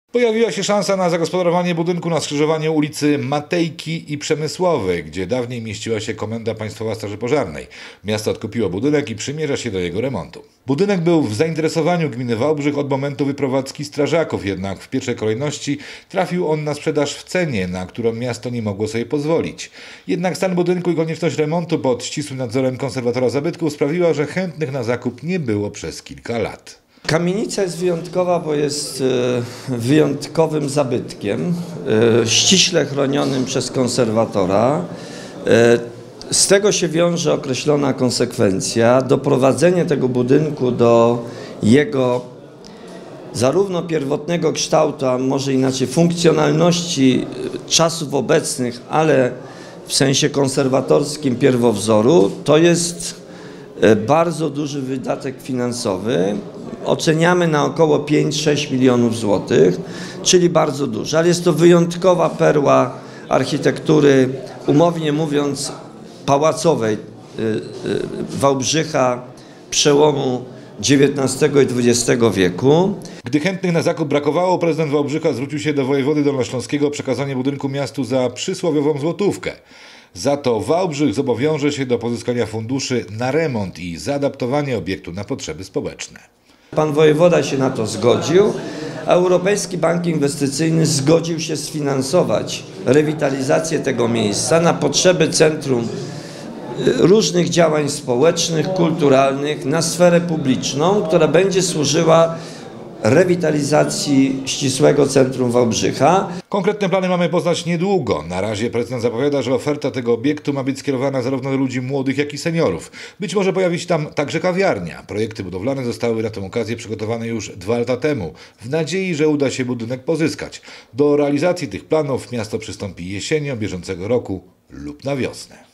Pojawiła się szansa na zagospodarowanie budynku na skrzyżowaniu ulicy Matejki i Przemysłowej, gdzie dawniej mieściła się Komenda Państwowa Straży Pożarnej. Miasto odkupiło budynek i przymierza się do jego remontu. Budynek był w zainteresowaniu gminy Wałbrzych od momentu wyprowadzki strażaków, jednak w pierwszej kolejności trafił on na sprzedaż w cenie, na którą miasto nie mogło sobie pozwolić. Jednak stan budynku i konieczność remontu pod ścisłym nadzorem konserwatora zabytków sprawiła, że chętnych na zakup nie było przez kilka lat. Kamienica jest wyjątkowa, bo jest wyjątkowym zabytkiem, ściśle chronionym przez konserwatora. Z tego się wiąże określona konsekwencja. Doprowadzenie tego budynku do jego zarówno pierwotnego kształtu, a może inaczej funkcjonalności czasów obecnych, ale w sensie konserwatorskim pierwowzoru, to jest bardzo duży wydatek finansowy. Oceniamy na około 5-6 milionów złotych, czyli bardzo duży, ale jest to wyjątkowa perła architektury, umownie mówiąc, pałacowej Wałbrzycha przełomu XIX i XX wieku. Gdy chętnych na zakup brakowało, prezydent Wałbrzycha zwrócił się do wojewody dolnośląskiego o przekazanie budynku miastu za przysłowiową złotówkę. Za to Wałbrzych zobowiąże się do pozyskania funduszy na remont i zaadaptowanie obiektu na potrzeby społeczne. Pan wojewoda się na to zgodził, a Europejski Bank Inwestycyjny zgodził się sfinansować rewitalizację tego miejsca na potrzeby centrum różnych działań społecznych, kulturalnych, na sferę publiczną, która będzie służyła rewitalizacji ścisłego centrum Wałbrzycha. Konkretne plany mamy poznać niedługo. Na razie prezydent zapowiada, że oferta tego obiektu ma być skierowana zarówno do ludzi młodych, jak i seniorów. Być może pojawi się tam także kawiarnia. Projekty budowlane zostały na tę okazję przygotowane już 2 lata temu, w nadziei, że uda się budynek pozyskać. Do realizacji tych planów miasto przystąpi jesienią bieżącego roku lub na wiosnę.